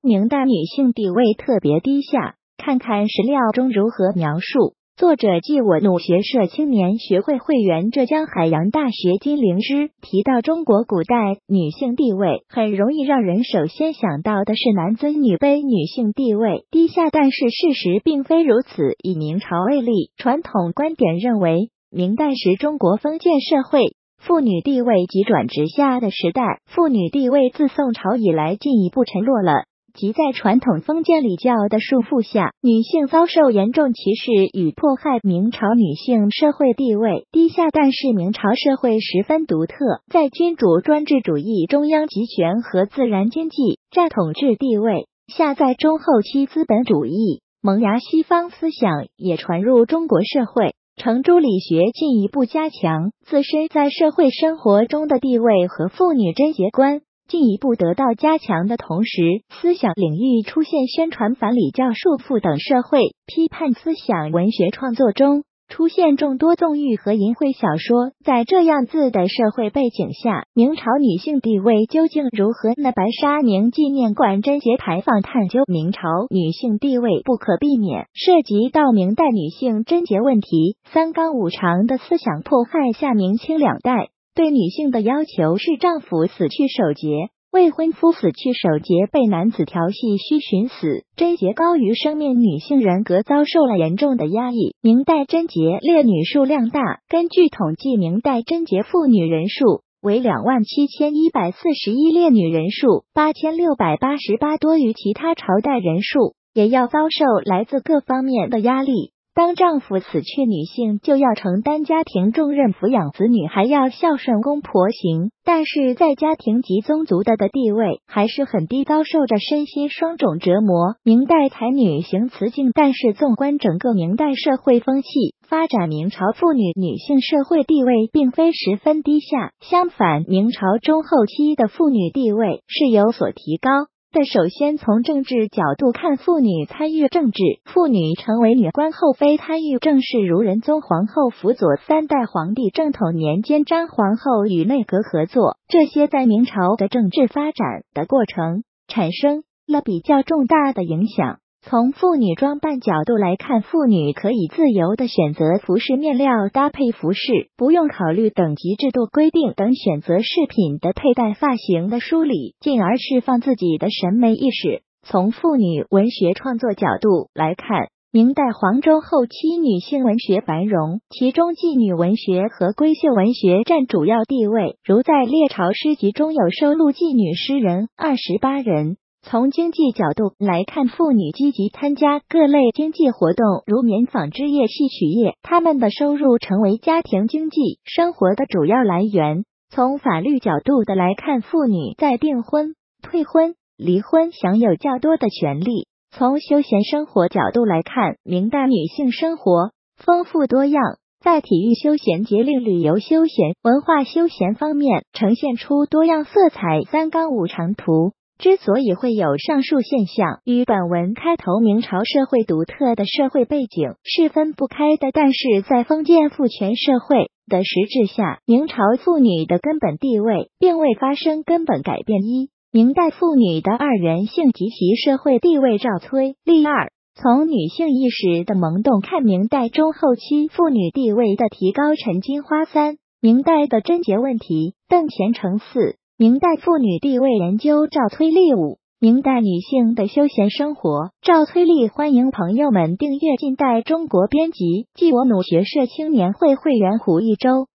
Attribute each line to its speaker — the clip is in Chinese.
Speaker 1: 明代女性地位特别低下，看看史料中如何描述。作者即我努学社青年学会会员浙江海洋大学金灵芝提到中国古代女性地位，很容易让人首先想到的是男尊女卑，女性地位低下，但是事实并非如此。以明朝为例，传统观点认为，明代时中国封建社会，妇女地位急转直下的时代，妇女地位自宋朝以来进一步沉落了。即在传统封建礼教的束缚下，女性遭受严重歧视与迫害。明朝女性社会地位低下，但是明朝社会十分独特，在君主专制主义、中央集权和自然经济占统治地位下，在中后期资本主义萌芽，西方思想也传入中国社会，程朱理学进一步加强自身在社会生活中的地位和妇女贞洁观进一步得到加强的同时，思想领域出现宣传反礼教束缚等社会批判思想，文学创作中出现众多纵欲和淫秽小说。在这样子的社会背景下，明朝女性地位究竟如何呢？白沙宁纪念馆贞节牌坊探究明朝女性地位，不可避免涉及到明代女性贞洁问题。三纲五常的思想迫害下，明清两代对女性的要求是丈夫死去守节，未婚夫死去守节被男子调戏须寻死，贞洁高于生命，女性人格遭受了严重的压抑。明代贞洁烈女数量大，根据统计，明代贞洁妇女人数为27141，烈女人数8688，多于其他朝代人数，也要遭受来自各方面的压力。当丈夫死去，女性就要承担家庭重任，抚养子女，还要孝顺公婆行，但是在家庭及宗族的地位还是很低，遭受着身心双重折磨。明代才女行辞敬，但是纵观整个明代社会风气发展，明朝妇女女性社会地位并非十分低下，相反，明朝中后期的妇女地位是有所提高。首先从政治角度看，妇女参与政治，妇女成为女官后妃，参与政事，如仁宗皇后辅佐三代皇帝正统年间张皇后与内阁合作，这些在明朝的政治发展的过程产生了比较重大的影响。从妇女装扮角度来看，妇女可以自由地选择服饰面料，搭配服饰，不用考虑等级制度规定等，选择饰品的佩戴、发型的梳理，进而释放自己的审美意识。从妇女文学创作角度来看，明代黄州后期女性文学繁荣，其中妓女文学和闺秀文学占主要地位，如在列朝诗集中有收录妓女诗人28人。从经济角度来看，妇女积极参加各类经济活动，如棉纺织业、戏曲业，她们的收入成为家庭经济生活的主要来源。从法律角度的来看，妇女在订婚、退婚、离婚享有较多的权利。从休闲生活角度来看，明代女性生活丰富多样，在体育休闲、节令旅游休闲、文化休闲方面呈现出多样色彩。三纲五常图之所以会有上述现象，与本文开头明朝社会独特的社会背景是分不开的，但是在封建父权社会的实质下，明朝妇女的根本地位并未发生根本改变。一、明代妇女的二元性及其社会地位。赵崔立二，从女性意识的萌动看明代中后期妇女地位的提高。陈金花。三、明代的贞洁问题。邓虔诚。四、明代妇女地位研究。赵崔立。五、明代女性的休闲生活。赵崔立。欢迎朋友们订阅近代中国编辑，即我努学社青年会会员胡一舟。